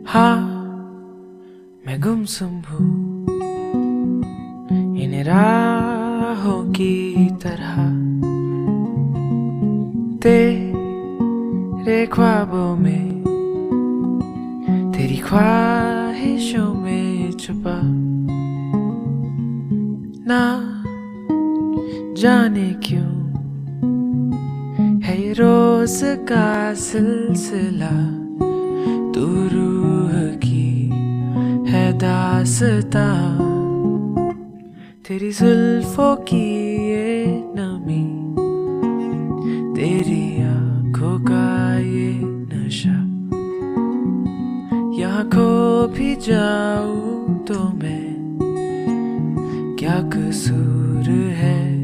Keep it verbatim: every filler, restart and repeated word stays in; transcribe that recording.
हाँ मैं गुमसुम हूँ इन राहों की तरह, तेरे ख्वाबों में, तेरी ख्वाहिशों में छुपा। ना जाने क्यों है ये रोज का सिलसिला, तू रूह की है दास्तां, तेरी जुल्फों की ये नमी, तेरी आंखों का ये नशा। यहाँ खो भी जाऊं तो मैं, क्या कसूर है